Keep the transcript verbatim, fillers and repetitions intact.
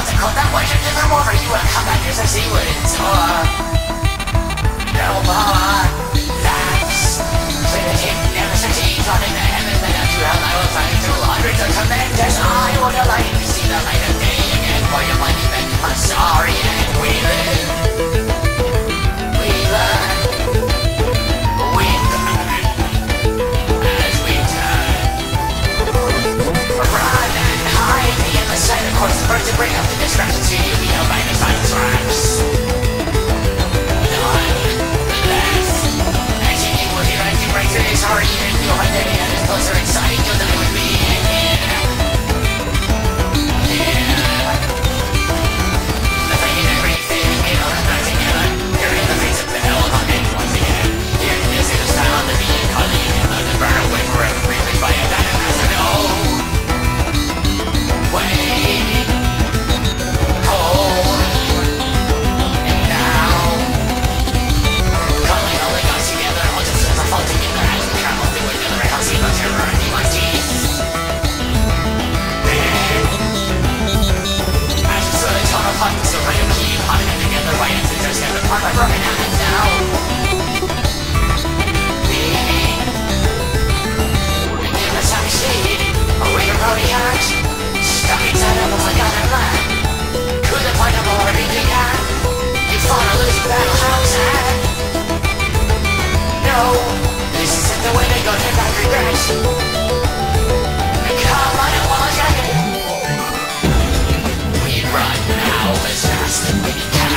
这口但我是这份墨粉一碗看看这是新闻错让我不好啊 That's 随着天亮的升起抓紧的 heaven 的两处让来我反应出 hundreds of tremendous I wanna like to see the light of day again for your money back I'm sorry and we live we learn we learn as we turn run and hide me in the sight of course first to bring up the distraction to you we know by the time traps it's hard even if you're hundred and it's closer inside you'll die with me yeah yeah nothing and everything you know not together you're in the face of the hell haunted once again here this is the sound of being calling you let it burn away forever briefly by a data master no wait hold and now calling all the gods together all just as a fault together see my terror in my teeth then I just saw a ton of hunting so I can keep hunting them together by instances just every part of my broken hands now then and then that's how we see a ring of rowdy heart stuck inside of a forgotten land couldn't find a more everything had you fought a losing battle how sad no this isn't the way they go to back regrets come on and watch it we run now as fast as we can